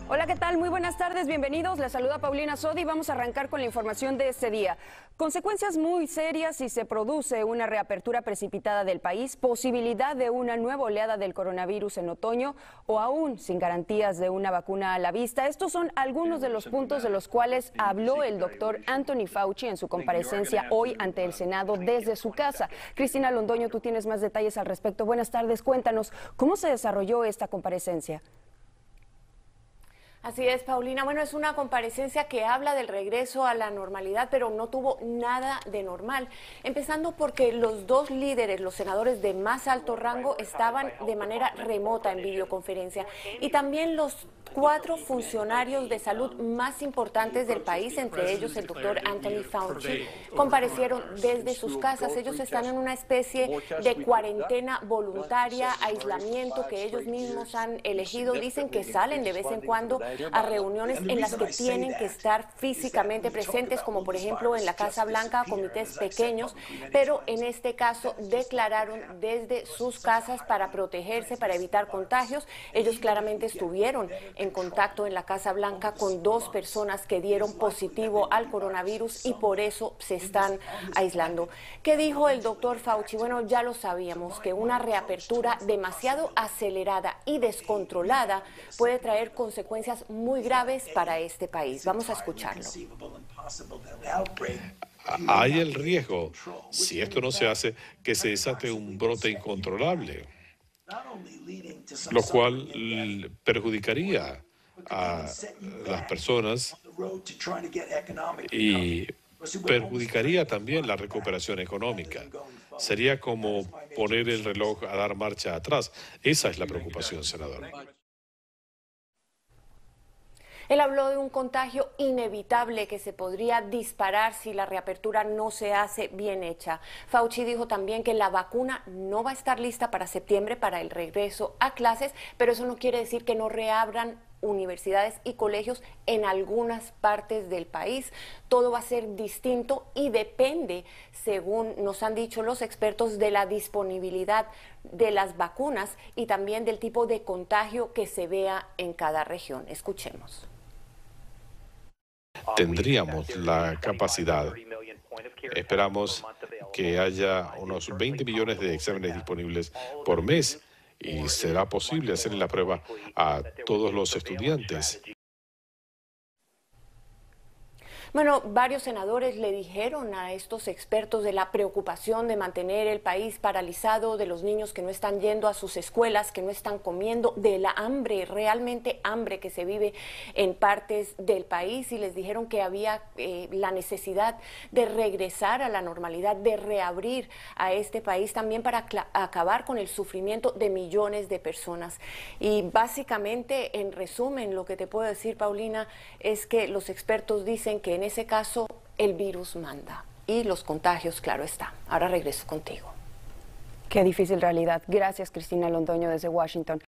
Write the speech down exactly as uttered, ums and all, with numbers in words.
Hola, ¿qué tal? Muy buenas tardes, bienvenidos. Les saluda Paulina Sodi y vamos a arrancar con la información de este día. Consecuencias muy serias si se produce una reapertura precipitada del país, posibilidad de una nueva oleada del coronavirus en otoño o aún sin garantías de una vacuna a la vista. Estos son algunos de los puntos de los cuales habló el doctor Anthony Fauci en su comparecencia hoy ante el Senado desde su casa. Cristina Londoño, tú tienes más detalles al respecto. Buenas tardes, cuéntanos, ¿cómo se desarrolló esta comparecencia? Así es, Paulina. Bueno, es una comparecencia que habla del regreso a la normalidad, pero no tuvo nada de normal. Empezando porque los dos líderes, los senadores de más alto rango, estaban de manera remota en videoconferencia. Y también los cuatro funcionarios de salud más importantes del país, entre ellos el doctor Anthony Fauci, comparecieron desde sus casas. Ellos están en una especie de cuarentena voluntaria, aislamiento que ellos mismos han elegido. Dicen que salen de vez en cuando a reuniones en las que tienen que estar físicamente presentes, como por ejemplo en la Casa Blanca, comités pequeños, pero en este caso declararon desde sus casas para protegerse, para evitar contagios. Ellos claramente estuvieron en contacto en la Casa Blanca con dos personas que dieron positivo al coronavirus y por eso se están aislando. ¿Qué dijo el doctor Fauci? Bueno, ya lo sabíamos, que una reapertura demasiado acelerada y descontrolada puede traer consecuencias muy graves para este país. Vamos a escucharlo. Hay el riesgo, si esto no se hace, que se desate un brote incontrolable, lo cual perjudicaría a las personas y perjudicaría también la recuperación económica. Sería como poner el reloj a dar marcha atrás. Esa es la preocupación, senador. Él habló de un contagio inevitable que se podría disparar si la reapertura no se hace bien hecha. Fauci dijo también que la vacuna no va a estar lista para septiembre para el regreso a clases, pero eso no quiere decir que no reabran universidades y colegios en algunas partes del país. Todo va a ser distinto y depende, según nos han dicho los expertos, de la disponibilidad de las vacunas y también del tipo de contagio que se vea en cada región. Escuchemos. Tendríamos la capacidad, esperamos que haya unos veinte millones de exámenes disponibles por mes y será posible hacer la prueba a todos los estudiantes. Bueno, varios senadores le dijeron a estos expertos de la preocupación de mantener el país paralizado, de los niños que no están yendo a sus escuelas, que no están comiendo, de la hambre, realmente hambre que se vive en partes del país, y les dijeron que había eh, la necesidad de regresar a la normalidad, de reabrir a este país también para acabar con el sufrimiento de millones de personas. Y básicamente, en resumen, lo que te puedo decir, Paulina, es que los expertos dicen que en ese caso el virus manda y los contagios, claro está. Ahora regreso contigo. Qué difícil realidad. Gracias, Cristina Londoño, desde Washington.